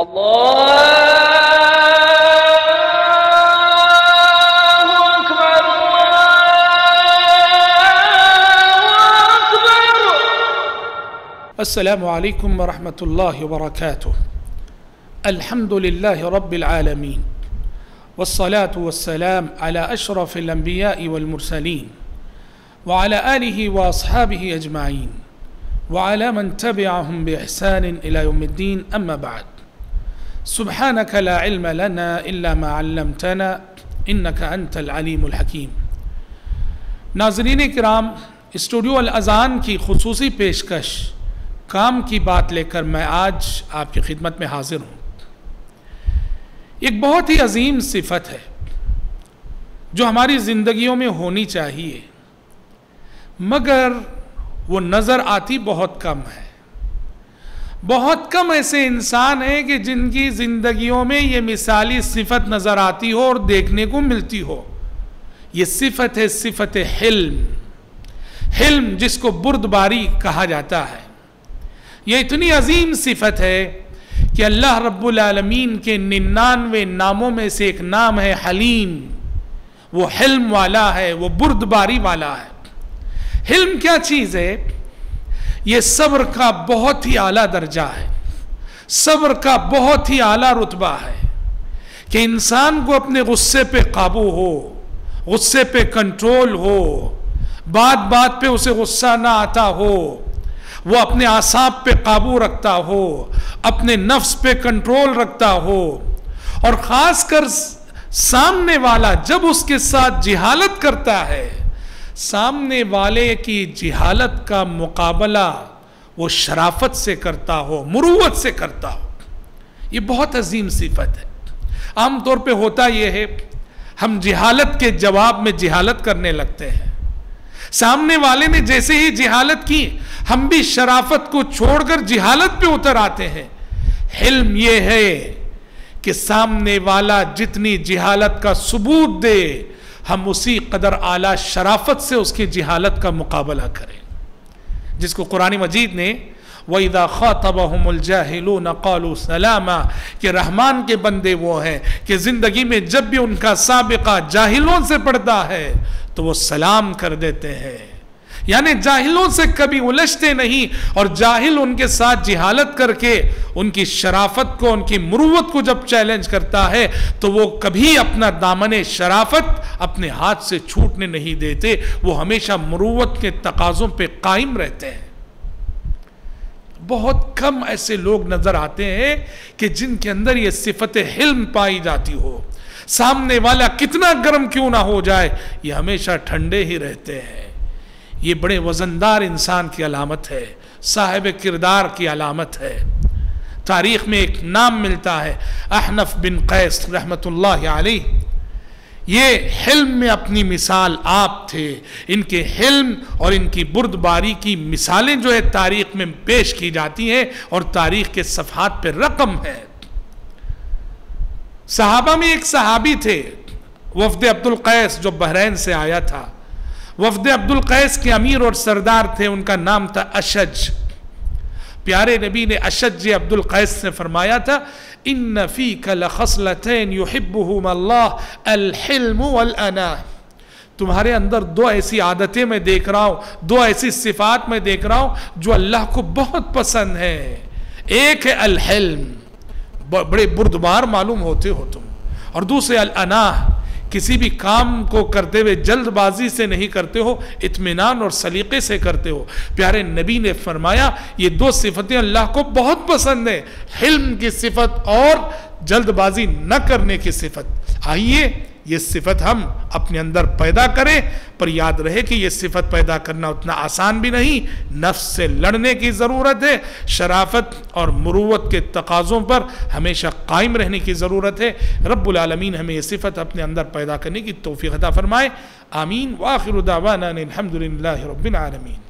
अस्सलामु अलैकुम वरहमतुल्लाहि वबरकातुह। अल्हम्दुलिल्लाहि रब्बिल आलमीन वस्सलातु वस्सलाम अला अशरफिल अंबियाइ वल मुरसलीन व अला आलिहि व अस्हाबिहि अजमाइन व अला मन तबिअहुम बिइहसान इला यौमिद्दीन अम्मा बाद। सुब्हानक ला इल्म लना इल्ला मा अल्लमतना इन्नका अंतल अलीमुल हकीम। नाज़रीन किराम, स्टूडियो अल अज़ान की खुसूसी पेशकश काम की बात लेकर मैं आज आपकी खिदमत में हाजिर हूँ। एक बहुत ही अजीम सिफत है जो हमारी ज़िंदगियों में होनी चाहिए, मगर वो नज़र आती बहुत कम है। बहुत कम ऐसे इंसान हैं कि जिनकी ज़िंदगियों में ये मिसाली सिफत नज़र आती हो और देखने को मिलती हो। ये सिफत है सिफत हिल्म। हिल्म जिसको बुर्दबारी कहा जाता है। यह इतनी अजीम सिफत है कि अल्लाह रब्बुल आलमीन के 99 नामों में से एक नाम है हलीम। वो हिल्म वाला है, वो बुर्दबारी वाला है। हिल्म क्या चीज़ है? ये सब्र का बहुत ही आला दर्जा है, सब्र का बहुत ही आला रुतबा है कि इंसान को अपने गुस्से पे काबू हो, गुस्से पे कंट्रोल हो, बात बात पे उसे गुस्सा ना आता हो, वो अपने आसाब पे काबू रखता हो, अपने नफ्स पे कंट्रोल रखता हो, और ख़ासकर सामने वाला जब उसके साथ जिहालत करता है, सामने वाले की जिहालत का मुकाबला वो शराफत से करता हो, मुरुवत से करता हो। ये बहुत अजीम सिफत है। आमतौर पे होता ये है, हम जिहालत के जवाब में जिहालत करने लगते हैं। सामने वाले ने जैसे ही जिहालत की, हम भी शराफत को छोड़कर जिहालत पे उतर आते हैं। हिल्म ये है कि सामने वाला जितनी जिहालत का सबूत दे, हम उसी कदर आला शराफत से उसकी जिहालत का मुकाबला करें। जिसको कुरान मजीद ने वइज़ा ख़ातबहुमुल जाहिलून क़ालू सलामा, कि रहमान के बंदे वो हैं कि ज़िंदगी में जब भी उनका साबिक़ा जाहिलों से पड़ता है तो वो सलाम कर देते हैं। यानी जाहिलों से कभी उलझते नहीं, और जाहिल उनके साथ जिहालत करके उनकी शराफत को, उनकी मुरुवत को जब चैलेंज करता है तो वो कभी अपना दामने शराफत अपने हाथ से छूटने नहीं देते। वो हमेशा मुरुवत के तकाज़ों पे कायम रहते हैं। बहुत कम ऐसे लोग नजर आते हैं कि जिनके अंदर ये सिफत हिल्म पाई जाती हो। सामने वाला कितना गर्म क्यों ना हो जाए, ये हमेशा ठंडे ही रहते हैं। ये बड़े वजनदार इंसान की अलामत है, साहिब किरदार की अलामत है। तारीख में एक नाम मिलता है, अहनफ बिन कैस रहमतुल्लाह अलैह। ये हिल्म में अपनी मिसाल आप थे। इनके हिल्म और इनकी बुर्दबारी की मिसालें जो है तारीख में पेश की जाती हैं और तारीख के सफ़हात पे रकम है। सहाबा में एक सहाबी थे, वफ़द अब्दुल कैस, जो बहरैन से आया था। वफ़द अब्दुल कैस के अमीर और सरदार थे, उनका नाम था अशज। प्यारे नबी ने अशज अब्दुल कैस से फरमाया था, इन्न फ़ीका लख़स्लतैन युहिब्बुहुमुल्लाह अल-हिल्म वल-अना। तुम्हारे अंदर दो ऐसी आदतें मैं देख रहा हूँ, दो ऐसी सिफात मैं देख रहा हूँ जो अल्लाह को बहुत पसंद है। एक है अल-हिल्म, बड़े बुर्दबार मालूम होते हो तुम, और दूसरे अल-अना, किसी भी काम को करते हुए जल्दबाजी से नहीं करते हो, इत्मीनान और सलीके से करते हो। प्यारे नबी ने फरमाया ये दो सिफतें अल्लाह को बहुत पसंद है, हिल्म की सिफत और जल्दबाजी न करने की सिफत। आइए ये सिफत हम अपने अंदर पैदा करें, पर याद रहे कि ये सिफत पैदा करना उतना आसान भी नहीं। नफ्स से लड़ने की ज़रूरत है, शराफत और मुरुवत के तकाज़ों पर हमेशा कायम रहने की ज़रूरत है। रब्बुल आलमीन हमें ये सिफत अपने अंदर पैदा करने की तौफ़ीक़ अता फ़रमाए। आमीन। व आखिरु दावाना अनिल हम्दुलिल्लाहि रब्बिल आलमीन।